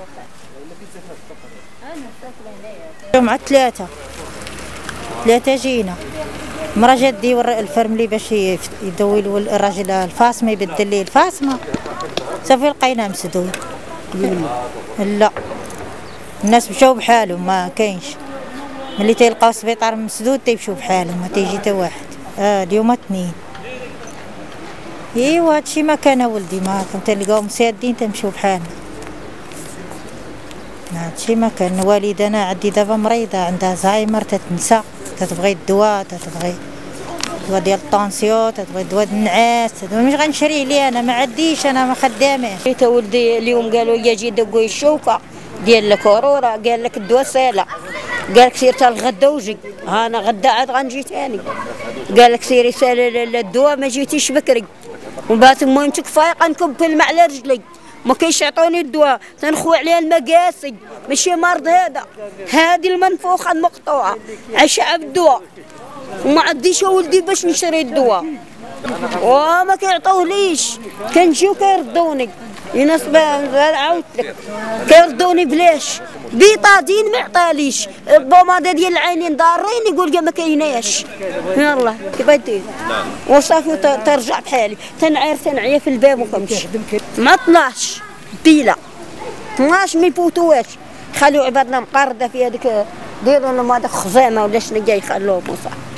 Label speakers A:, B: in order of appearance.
A: مع ثلاثة جينا. مرة جدي الفرملي باش يدوي الراجل الفاصمة يبدل لي الفاصمة، صافي لقيناه مسدود. لا الناس مشاو بحالهم، ما كاينش ملي تيلقاو السبيطار مسدود تيمشيو بحالهم، ما تيجي حتى واحد. اليوم 2. ايوا هادشي ما كان ولدي، ما تلقاوهم سادين تمشيو بحالنا. هادشي ما كان. والدنا عندي دابا مريضة عندها زهايمر، تتنسى، تتبغي الدواء، تتبغي الدواء ديال الطونسيون، تتبغي الدواء ديال النعاس، مش غنشريه ليه انا، ما عنديش، انا ما خداماش.
B: جيت ولدي اليوم قالوا لي جي دقوا الشوكه ديال الكورونا، قال لك الدواء ساله، قال لك سير تا الغدا وجي. ها انا غدا عاد غنجي ثاني، قال لك سيري سال الدواء ما جيتيش بكري، وبات المهم فايقه نكب الماء على رجلي، ما كاينش يعطوني الدواء، تنخوي عليها المقاسي، ماشي مرض هذه المنفوخه المقطوعه عايشه بالدواء، وما عنديش ولدي باش نشري الدواء، وما كيعطوهليش، كنجيو كيردوني يناسب. عاودت لك كيردوني بلاش، بيطادين ما عطاليش، البوماده ديال العينين ضارين يقول لي ما كايناش. يلاه كيف دير وصافي ترجع بحالي، تنعيا في الباب وكنمشي. ما طلعش بيلا 12 ما يفوتوهاش، خليو عبادنا مقرده في هذيك، ديروا لهم هذاك خزامه ولا شنو جاي، خلوهم وصافي.